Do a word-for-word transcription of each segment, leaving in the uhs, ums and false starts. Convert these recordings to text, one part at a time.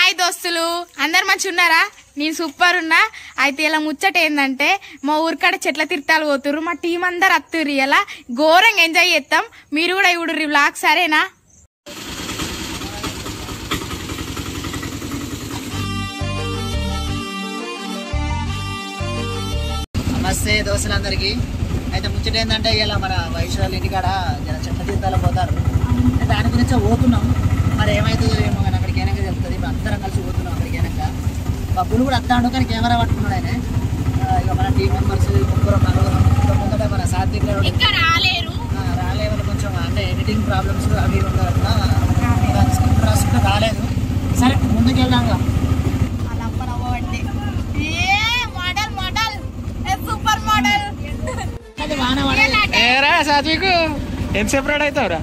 Hi దోస్తులు, అందరు మంచిగా ఉన్నారా? నేను సూపర్ ఉన్నా. అయితే ఇలా ముచ్చట ఏంటంటే మా ఊరికాడ చెట్ల తీర్థాలు పోతుర్రు. మా టీం అందరు అత్తుర్రు. ఇలా ఘోరంగా ఎంజాయ్ చేస్తాం. మీరు కూడా ఇవుడు వ్లాగ్ సరేనా? నమస్తే దోస్తులందరికీ. అయితే ముచ్చట ఏంటంటే ఇలా మన వైశ్వాళ్ళ ఇంటికాడ చెట్ల తీర్థాలు పోతారు. దాని గురించి పోతున్నాం. మరి ఏమవుతుందో ఏమో కానీ అక్కడికి వెనక చెప్తుంది. ఇప్పుడు అందరం కలిసి పోతున్నాం అక్కడికి వెనక. బబ్బులు కూడా వస్తాడు కానీ కెమెరా పట్టుకున్నాడు ఆయన. ఇక మన టీం మెంబర్స్ ముగ్గురు నలుగురు ముందట మన సాత్విక్ రాలేరు రాలే వాళ్ళు కొంచెం అంటే ఎడిటింగ్ ప్రాబ్లమ్స్ అవి ఉండదు, స్క్రిప్ట్ రాసుకుంటే రాలేదు. సరే ముందుకు వెళ్దాం. సూపర్ మోడల్ ఏరా సాత్విక్, ఎంతసేపు రెడీ అవుతావురా?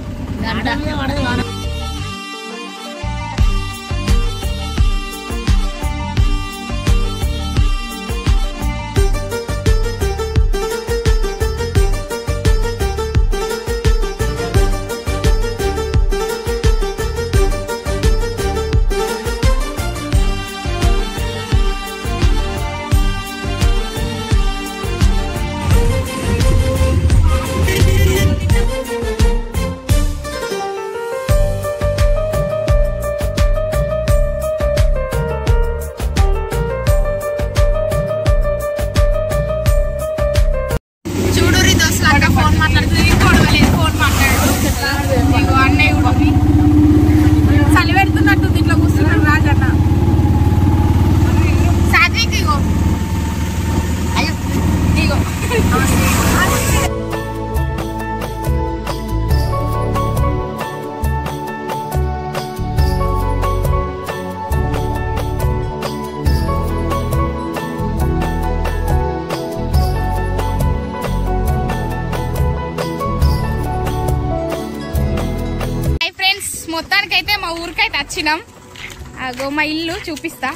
మొత్తానికైతే మా ఊరికైతే వచ్చినాం. అగో మా ఇల్లు చూపిస్తా.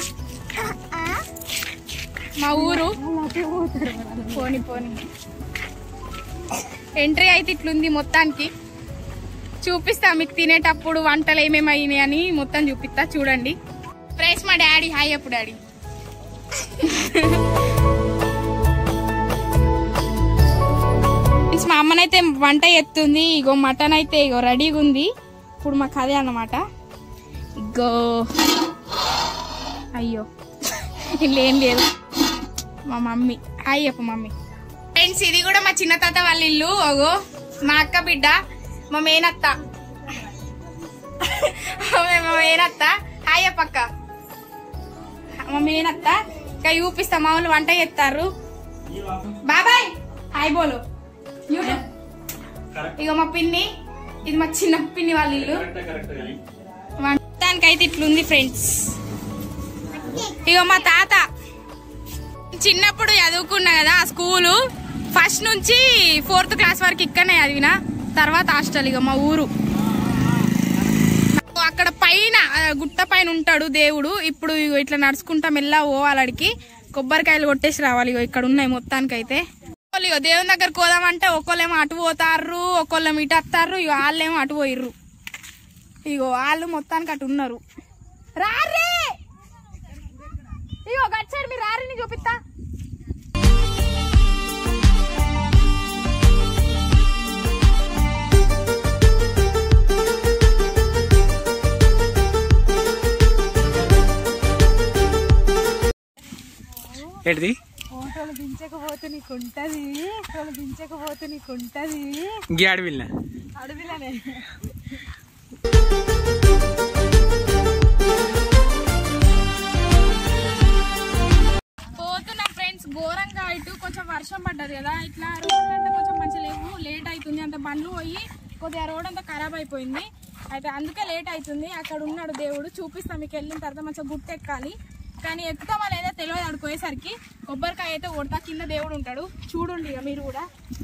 మా ఊరు పోని పోని ఎంట్రీ అయితే ఇట్లుంది. మొత్తానికి చూపిస్తా మీకు. తినేటప్పుడు వంటలు ఏమేమి అయినాయి అని మొత్తం చూపిస్తా. చూడండి ఫ్రెండ్స్. మా డాడీ హాయ్ అప్పుడు డాడీ. మా అమ్మనైతే వంట ఎత్తుంది. ఇగో మటన్ అయితే ఇగో రెడీగా ఉంది. ఇప్పుడు మాకు అదే అన్నమాట. ఇగో అయ్యో ఇల్లు ఏం లేదు. మా మమ్మీ హాయ్ చెప్పు మమ్మీ. ఫ్రెండ్స్ ఇది కూడా మా చిన్న తాత వాళ్ళ ఇల్లు. అగో మా అక్క బిడ్డ మా మేనత్త. మా మేనత్త హాయ్ చెప్పక్క. మా మేనత్త ఇంకా చూపిస్తా. మా వాళ్ళు వంట చేస్తారు. బాబాయ్ హాయ్ బోలు. ఇగో మా పిన్ని, ఇది మా చిన్న పిన్ని వాళ్ళ ఇల్లు. వంటానికైతే ఇట్లుంది ఫ్రెండ్స్. ఇగో మా తాత చిన్నప్పుడు చదువుకున్నా కదా ఆ స్కూలు. ఫస్ట్ నుంచి ఫోర్త్ క్లాస్ వరకు ఇక్కడనే చదివిన. తర్వాత హాస్టల్. ఇక మా ఊరు అక్కడ పైన గుట్ట పైన ఉంటాడు దేవుడు. ఇప్పుడు ఇట్లా నడుచుకుంటా మెల్ల పోవాలడికి. కొబ్బరికాయలు కొట్టేసి రావాలి. ఇగో ఇక్కడ ఉన్నాయి మొత్తానికైతే. ఇగో దేవుని దగ్గరకు పోదామంటే ఒకళ్ళేమో అటు పోతారు, ఒకళ్ళేమో ఇటు వస్తారు. ఇగో వాళ్ళేమో అటు పోయిర్రు. ఇగో వాళ్ళు మొత్తానికి అటు ఉన్నారు. రారే ఇగో గచ్చాడు. మీరు రారిని చూపిస్తా. ఏంటిది? ఫోటోలు దించకపోతే నీకుంటది, ఫోటోలు దించకపోతే నీకుంటది. ఇంకే అడవిలనే అడవిలనే పోతున్నాం ఫ్రెండ్స్. ఘోరంగా ఇటు కొంచెం వర్షం పడ్డది కదా. ఇట్లా రోడ్లు అంటే కొంచెం మంచిగా లేవు. లేట్ అవుతుంది. అంత బండ్లు పోయి కొద్దిగా రోడ్ అంతా ఖరాబ్ అయిపోయింది. అయితే అందుకే లేట్ అవుతుంది. అక్కడ ఉన్నాడు దేవుడు. చూపిస్తాం మీకు. వెళ్ళిన తర్వాత మంచిగా గుట్ట ఎక్కాలి. కానీ ఎక్కుతామా లేదా తెలియదు. ఆడుకోయేసరికి కొబ్బరికాయ అయితే కొడతా. కింద దేవుడు ఉంటాడు. చూడండి ఇక మీరు కూడా.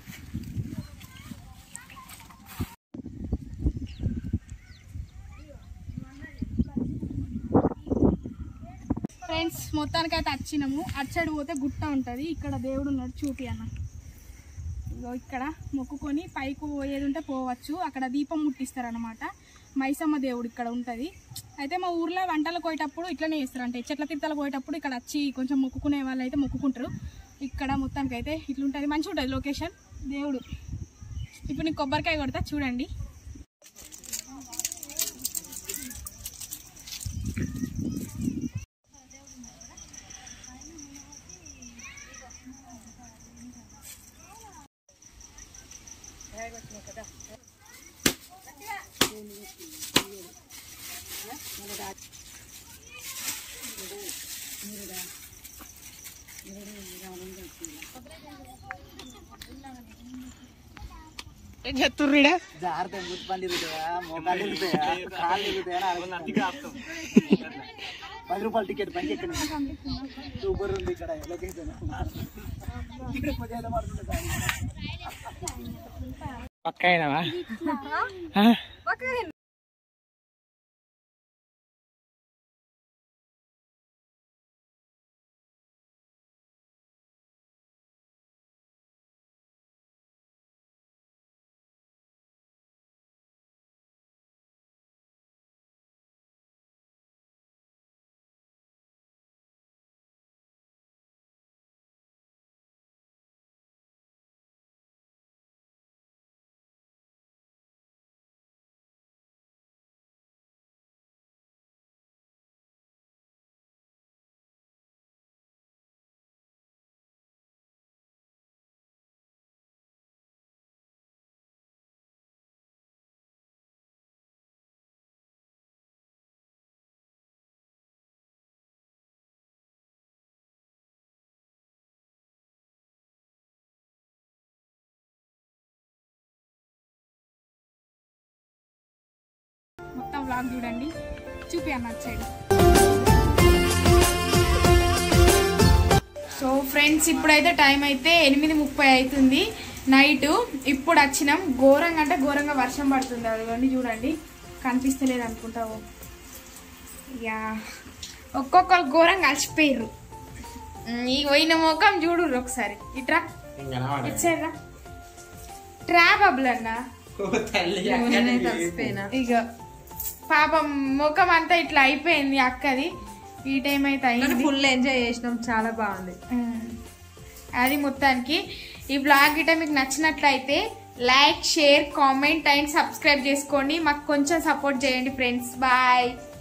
ఫ్రెండ్స్ మొత్తానికైతే వచ్చినాము. అటు సైడ్ పోతే గుట్ట ఉంటుంది. ఇక్కడ దేవుడు ఉన్నాడు. చూపి అన్న. ఇగో ఇక్కడ మొక్కుకొని పైకి పోయేది ఉంటే పోవచ్చు. అక్కడ దీపం ముట్టిస్తారు అనమాట. మైసమ్మ దేవుడు ఇక్కడ ఉంటుంది. అయితే మా ఊర్లో వంటలు పోయేటప్పుడు ఇట్లనే చేస్తారు, అంటే చెట్ల తీర్థాలు పోయేటప్పుడు ఇక్కడ వచ్చి కొంచెం మొక్కుకునే వాళ్ళు అయితే మొక్కుకుంటారు. ఇక్కడ మొత్తానికి అయితే ఇట్లుంటుంది, మంచిగా ఉంటుంది లొకేషన్. దేవుడు ఇప్పుడు నీకు కొబ్బరికాయ కొడతా చూడండి. ఏం చెప్తుర్రీడా? జాగ్రత్త ముచ్చు పని తిరుగుతాయా, మోకాలు తిరుగుతాయా, కాళ్ళు తిరుగుతాయా, పది రూపాయలు టికెట్ పనికి ఎక్కడ సూపర్ ఉంది ఇక్కడ లొకేషన్. పక్క అయినావా? మొత్తం వ్లాగ్ చూడండి, చూపి అన్న సైడ్. సో ఫ్రెండ్స్ ఇప్పుడైతే టైం అయితే ఎనిమిది ముప్పై అవుతుంది నైట్. ఇప్పుడు వచ్చినాం, ఘోరంగా అంటే ఘోరంగా వర్షం పడుతుంది. అదిగోండి చూడండి, కనిపిస్తలేదు అనుకుంటావు. యా ఒక్కొక్కరు ఘోరంగా అలసిపోయారు. ఈ పోయిన ముఖం చూడు ఒకసారి, ఇట్రా ఇటు సైడ్ రా, ట్రా బబుల్ అన్న. ఇక పాపం ముఖం అంతా ఇట్లా అయిపోయింది అక్కది. ఈ టైం అయితే అయింది, ఫుల్ ఎంజాయ్ చేసినాం, చాలా బాగుంది. అది మొత్తానికి ఈ బ్లాగ్ గిట్ట మీకు నచ్చినట్లయితే like, share, comment and subscribe చేసుకోండి. మాకు కొంచెం సపోర్ట్ చేయండి ఫ్రెండ్స్. బాయ్.